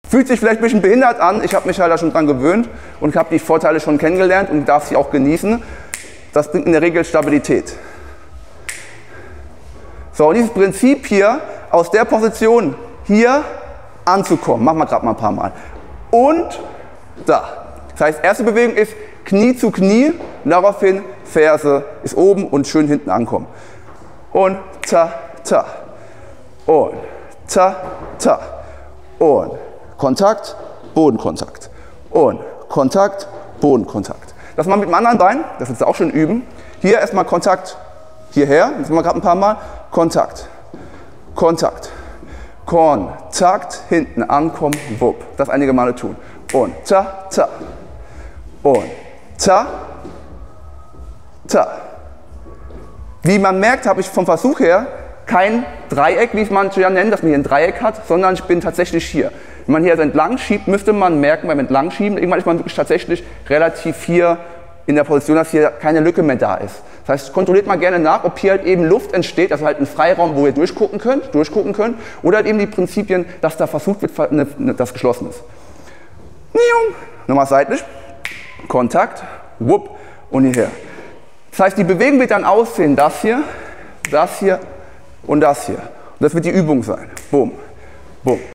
Fühlt sich vielleicht ein bisschen behindert an, ich habe mich halt da schon dran gewöhnt und habe die Vorteile schon kennengelernt und darf sie auch genießen. Das bringt in der Regel Stabilität. So, und dieses Prinzip hier, aus der Position hier anzukommen, machen wir gerade mal ein paar Mal. Und da. Das heißt, erste Bewegung ist Knie zu Knie, daraufhin Ferse ist oben und schön hinten ankommen. Und ta, ta. Und ta, ta. Und Kontakt, Bodenkontakt. Und Kontakt, Bodenkontakt. Das mal mit dem anderen Bein, das willst du auch schon üben. Hier erstmal Kontakt hierher, das machen wir gerade ein paar Mal. Kontakt, Kontakt, Kontakt, hinten ankommen, wupp. Das einige Male tun. Und ta, ta. Und ta, ta. Wie man merkt, habe ich vom Versuch her kein Dreieck, wie es manche ja nennen, dass man hier ein Dreieck hat, sondern ich bin tatsächlich hier. Wenn man hier also entlang schiebt, müsste man merken, beim Entlangschieben, irgendwann ist man wirklich tatsächlich relativ hier in der Position, dass hier keine Lücke mehr da ist. Das heißt, kontrolliert mal gerne nach, ob hier halt eben Luft entsteht, also halt ein Freiraum, wo ihr durchgucken könnt, oder halt eben die Prinzipien, dass da versucht wird, dass geschlossen ist. Nochmal seitlich, Kontakt, wupp und hierher. Das heißt, die Bewegung wird dann aussehen, das hier und das hier. Und das wird die Übung sein. Bumm, bumm.